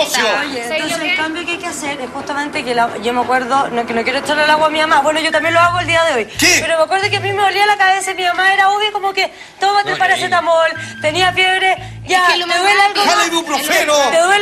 negocio. Oye, entonces el cambio que hay que hacer es justamente que yo me acuerdo, que no quiero echarle el agua a mi mamá, bueno, yo también lo hago el día de hoy. ¿Qué? Pero me acuerdo que a mí me dolía la cabeza y mi mamá era obvio como que tómate paracetamol, tenía fiebre, ya, Es que lo te más duele barato- algo. ¡Jala ibuprofeno!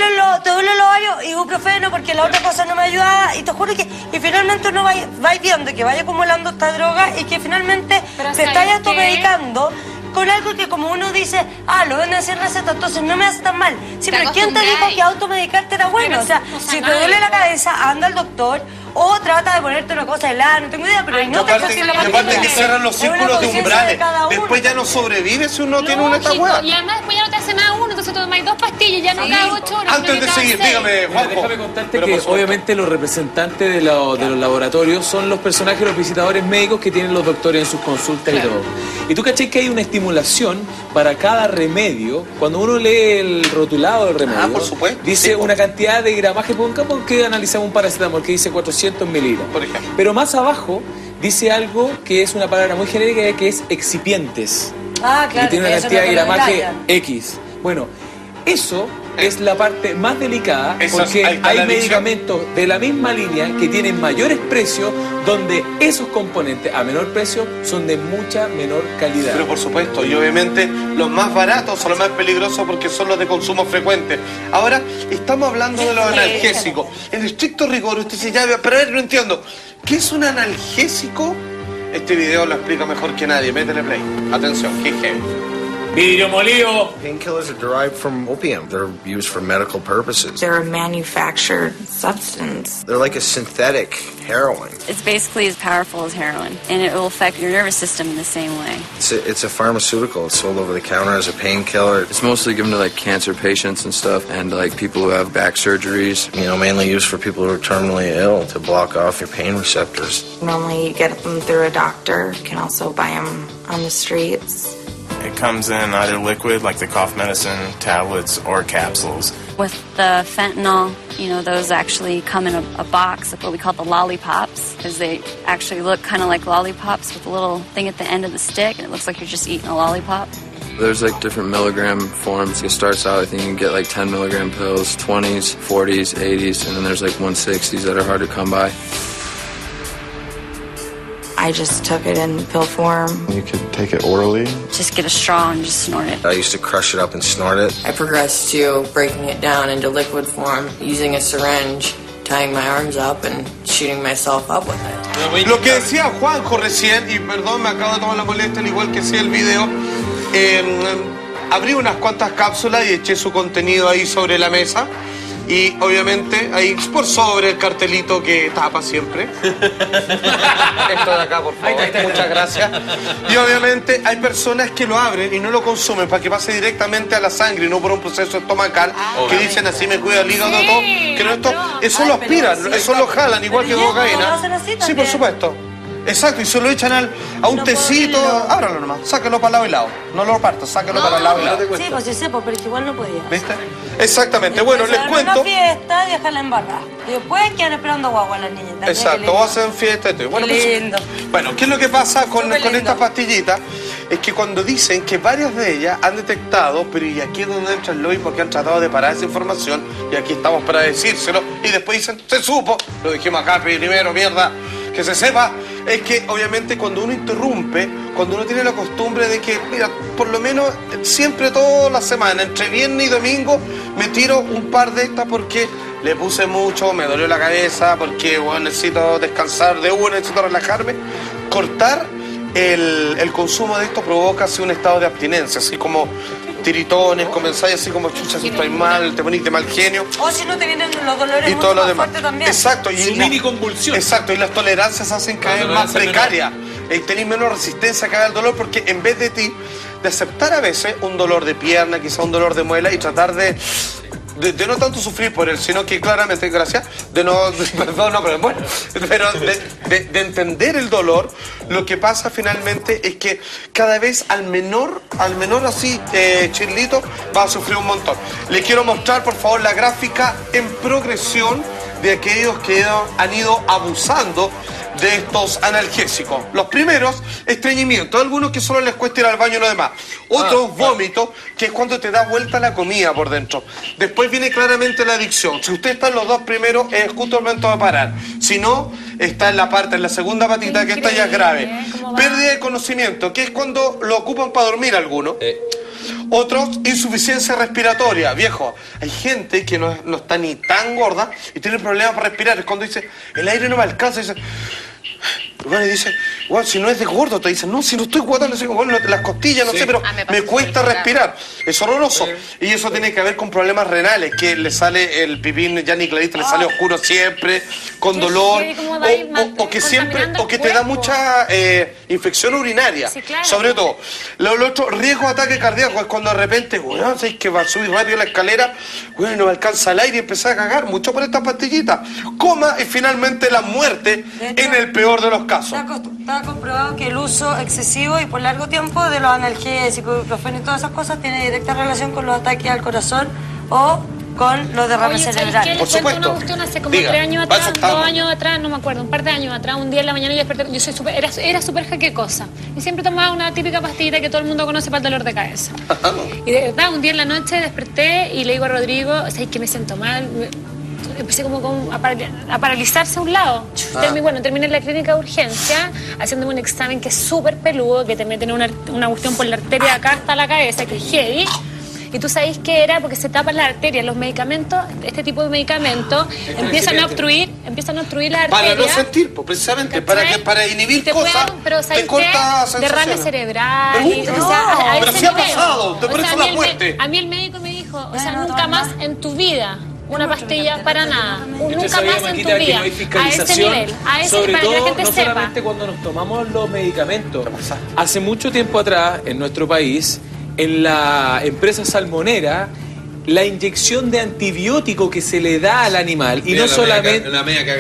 Te duelen los ovarios, ibuprofeno, porque la otra cosa no me ayudaba. Y te juro que y finalmente uno va viendo que vaya acumulando esta droga y que finalmente Pero te estás ¿sabes automedicando con algo que como uno dice, lo venden sin receta, entonces no me hace tan mal. Sí, Te pero ¿quién te dijo acostumbráis. que automedicarte era bueno? Pero O sea, no si sabe te duele nadie, la po. cabeza, anda al doctor o trata de ponerte una cosa helada, no tengo idea, pero no te Aparte, aparte que cierran los Es una círculos de conciencia umbrales. de cada uno. Después ya no sobrevive si uno tiene una esta Lógico, hueá. y además después ya no te hace nada uno, entonces tú tomas 2 pastillas, ya no cada 8 horas. Antes sino de que cada seguir, 6. dígame, Mira, Juanjo. déjame contarte Pero que por supuesto. obviamente los representantes de los laboratorios son los personajes, los visitadores médicos que tienen los doctores en sus consultas y todo. Y tú caché que hay una estimulación para cada remedio. Cuando uno lee el rotulado del remedio, por supuesto, dice sí, una cantidad de gramaje, porque analizamos un paracetamol que dice 400 miligramos. Por ejemplo. Pero más abajo dice algo que es una palabra muy genérica que es excipientes. Claro, que tiene una eso cantidad no de te lo gramaje engañan. X. Bueno, eso es la parte más delicada Esa es- porque ahí está hay la adicción. medicamentos de la misma línea que tienen mayores precios donde esos componentes a menor precio son de mucha menor calidad. Pero por supuesto, y obviamente los más baratos son los más peligrosos porque son los de consumo frecuente. Ahora, estamos hablando de los analgésicos. En estricto rigor, usted dice, ya, pero a ver, no entiendo. ¿Qué es un analgésico? Este video lo explica mejor que nadie. Métele play. Atención, qué heavy. Vidrio molido. Painkillers are derived from opium. They're used for medical purposes. They're a manufactured substance. They're like a synthetic heroin. It's basically as powerful as heroin, and it will affect your nervous system in the same way. It's a pharmaceutical. It's sold over the counter as a painkiller. It's mostly given to like cancer patients and stuff, and like people who have back surgeries. You know, mainly used for people who are terminally ill to block off your pain receptors. Normally you get them through a doctor. You can also buy them on the streets. It comes in either liquid, like the cough medicine, tablets, or capsules. With the fentanyl, those actually come in a box of what we call the lollipops, because they actually look kind of like lollipops with a little thing at the end of the stick, and it looks like you're just eating a lollipop. There's like different milligram forms. It starts out, I think you can get like 10 milligram pills, 20s, 40s, 80s, and then there's like 160s that are hard to come by. I just took it in pill form. You could take it orally. Just get a straw and just snort it. I used to crush it up and snort it. I progressed to breaking it down into liquid form, using a syringe, tying my arms up and shooting myself up with it. Lo que decía Juanjo recién, y perdón, me acabo de tomar la molestia, al igual que hacía el video, abrí unas cuantas cápsulas y eché su contenido ahí sobre la mesa. Y obviamente ahí por sobre el cartelito que tapa siempre. Esto de acá, por favor. Muchas gracias. Y obviamente hay personas que lo abren y no lo consumen para que pase directamente a la sangre y no por un proceso estomacal que dicen así me cuida el hígado, todo. Que no esto, eso lo aspiran, eso lo jalan igual que cocaína. Sí, por supuesto. Exacto, y se lo echan a un tecito. Ábralo nomás, sáquelo para lado y lado. No lo partas, sáquelo para lado y lado. Sí, pues sí sé, pero es que igual no podía. ¿Viste? Exactamente. Bueno, les cuento. Una fiesta y dejarla embarrada. Y después quedan esperando guagua las niñas. Exacto, o hacen fiesta y todo. Bueno, Qué lindo. Bueno, ¿qué es lo que pasa con Súper lindo. estas pastillitas? Es que cuando dicen que varias de ellas han detectado, pero y aquí es donde entra el lobby porque han tratado de parar esa información, y aquí estamos para decírselo, y después dicen, se supo, lo dijimos acá primero, mierda, que se sepa, es que obviamente cuando uno interrumpe, cuando uno tiene la costumbre de que, mira, por lo menos siempre toda la semana, entre viernes y domingo, me tiro un par de estas porque le puse mucho, me dolió la cabeza, porque bueno, necesito descansar de uno, necesito relajarme, cortar el consumo de esto provoca así un estado de abstinencia, así como tiritones, comenzáis así como chucha, si estoy mal, te ponís de mal genio. O si no te vienen los dolores Y mucho todo lo más demás. fuertes también. Exacto. Y mini convulsión. Exacto, y las tolerancias se hacen cada vez más precarias. Tenéis menos resistencia cada al dolor porque en vez de ti, de aceptar a veces un dolor de pierna, quizá un dolor de muela y tratar de no tanto sufrir por él, sino que claramente, gracias, perdón, no, pero bueno, pero de entender el dolor, lo que pasa finalmente es que cada vez al menor así, Chirlito, va a sufrir un montón. Le quiero mostrar, por favor, la gráfica en progresión de aquellos que han ido abusando de estos analgésicos. Los primeros, estreñimiento. Algunos que solo les cuesta ir al baño y lo demás. Otros, vómito, que es cuando te da vuelta la comida por dentro. Después viene claramente la adicción. Si usted está en los dos primeros, es justo el momento de parar. Si no, está en la segunda patita, que esta ya es grave. Pérdida de conocimiento, que es cuando lo ocupan para dormir algunos. Otros, insuficiencia respiratoria. Viejo, hay gente que no está ni tan gorda y tiene problemas para respirar. Es cuando dice, el aire no me alcanza. Y dice, bueno, y dice, bueno, si no es de gordo, te dicen, no, si no estoy guatando, bueno, las costillas, no sé, pero me cuesta respirar. Es horroroso. Y eso tiene que ver con problemas renales, que le sale el pipín, ya ni clarito, le sale oscuro siempre, con dolor, o que siempre, o que te da mucha infección urinaria. Sí, claro. Sobre todo. Lo otro, riesgo de ataque cardíaco, es cuando de repente, bueno, sabes que va a subir rápido la escalera, bueno, no me alcanza el aire y empecé a cagar, mucho por estas pastillitas. Coma y finalmente la muerte en el peor de los casos. Está comprobado que el uso excesivo y por largo tiempo de los analgésicos, ibuprofeno y todas esas cosas tiene directa relación con los ataques al corazón o con los derrames cerebrales. Por supuesto. Una cuestión hace como 3 años atrás, 2 años atrás, no me acuerdo, un par de años atrás, un día en la mañana yo desperté, era súper jaquecosa. Y siempre tomaba una típica pastillita que todo el mundo conoce para el dolor de cabeza. Y de verdad, un día en la noche desperté y le digo a Rodrigo, ¿sabes que me siento mal? Empecé como a paralizarse a un lado. Terminé en la clínica de urgencia haciéndome un examen que es súper peludo, que te meten una cuestión por la arteria acá hasta la cabeza, que es heavy. Y tú sabes qué era, porque se tapan las arterias. Los medicamentos, este tipo de medicamentos, empiezan a obstruir la arteria. Para no sentir, pues, precisamente, para inhibir cosas, te corta sensaciones. Derrame cerebral. Pero sí ha pasado, por eso la muerte. A mí el médico me dijo, nunca más en tu vida una pastilla para nada. Nunca más en tu vida. A ese nivel. Sobre para todo, que la gente no sepa. solamente cuando nos tomamos los medicamentos. Hace mucho tiempo atrás, en nuestro país, en la empresa salmonera, la inyección de antibiótico que se le da al animal, y no solamente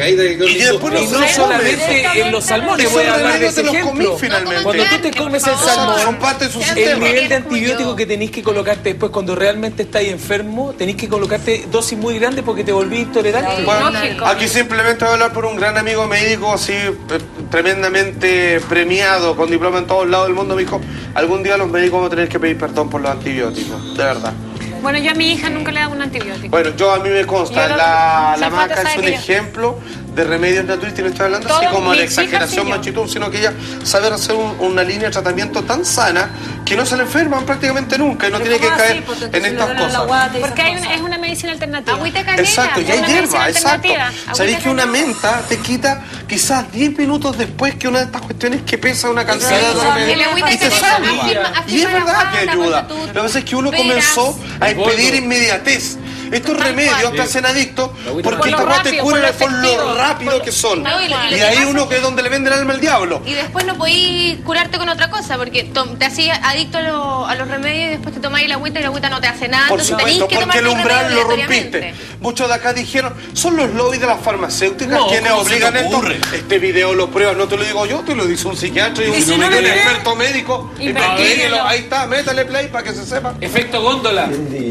en los salmones, voy a hablar de ese ejemplo. Cuando tú te comes el salmón, el nivel de antibiótico que tenés que colocarte después, cuando realmente estáis enfermo, tenés que colocarte dosis muy grandes porque te volví intolerante. Bueno, aquí simplemente voy a hablar por un gran amigo médico, así tremendamente premiado, con diploma en todos lados del mundo. Me dijo, algún día los médicos van a tener que pedir perdón por los antibióticos, de verdad. Bueno, yo a mi hija nunca le he dado un antibiótico. Bueno, a mí me consta, la maca es un ejemplo de remedios naturales, no estoy hablando así como la exageración machitud, sino que ella sabe hacer una línea de tratamiento tan sana que no se le enferman prácticamente nunca y no tiene que caer en estas cosas. Porque es una medicina alternativa. Agüita canela. Exacto, y hay hierba, exacto. Sabéis que una menta te quita quizás 10 minutos después que una de estas cuestiones que pesa una cantidad de remedios y te salva. Y es verdad que ayuda. Lo que pasa es que uno comenzó a pedir inmediatez. Estos remedios te hacen adicto porque esta te cura por lo rápido que son. Y ahí uno que es donde le venden el alma al diablo. Y después no podís curarte con otra cosa porque te hacías adicto a los remedios y después te tomáis la agüita y la agüita no te hace nada. Por supuesto, porque el umbral lo rompiste. Muchos de acá dijeron, son los lobbies de las farmacéuticas quienes obligan esto. Este video lo pruebas, no te lo digo yo, te lo dice un psiquiatra y un experto médico. Ahí está, métale play para que se sepa. Efecto góndola.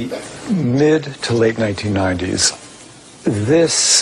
Mid to late 1990s, this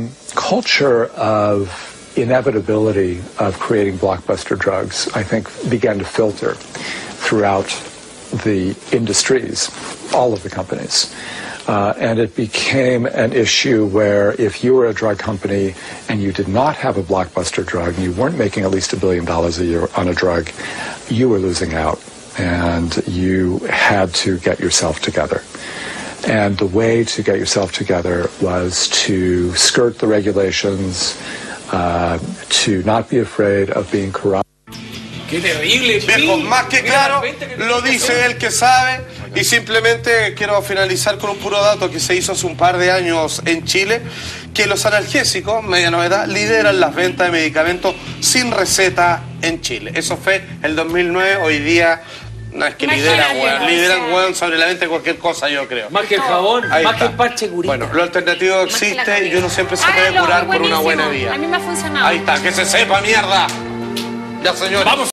culture of inevitability of creating blockbuster drugs, I think, began to filter throughout the industries, all of the companies. And it became an issue where if you were a drug company and you did not have a blockbuster drug and you weren't making at least $1 billion a year on a drug, you were losing out and you had to get yourself together. And the way to get yourself together was to skirt the regulations, to not be afraid of being corrupt. ¡Qué terrible! Viejo, más que claro, lo dice el que sabe. Y simplemente quiero finalizar con un puro dato que se hizo hace un par de años en Chile, que los analgésicos, media novedad, lideran las ventas de medicamentos sin receta en Chile. Eso fue el 2009, hoy día... No, es que lideran, weón, sobre la venta de cualquier cosa, yo creo. Más que el jabón, más que el parche curita. Bueno, lo alternativo existe y uno siempre se puede curar por una buena vía. A mí me ha funcionado. Ahí está, que se sepa, mierda. Ya, señores. Vamos.